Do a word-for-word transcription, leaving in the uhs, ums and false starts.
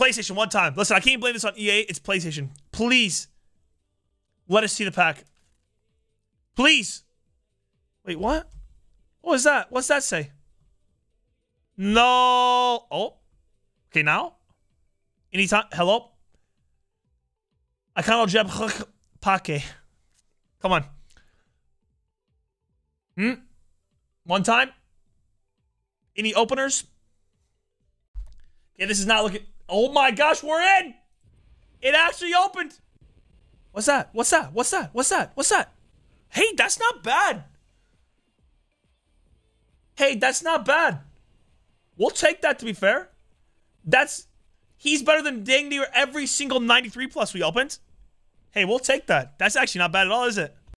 PlayStation one time. Listen, I can't blame this on E A. It's PlayStation. Please. Let us see the pack. Please. Wait, what? What was that? What's that say? No. Oh. Okay, now? Anytime. Hello? I can't jab pake. Come on. Hmm? One time? Any openers? Okay, this is not looking... Oh my gosh, we're in! It actually opened! What's that? What's that? What's that? What's that? What's that? Hey, that's not bad. Hey, that's not bad. We'll take that, to be fair. That's... He's better than dang near every single ninety-three plus we opened. Hey, we'll take that. That's actually not bad at all, is it?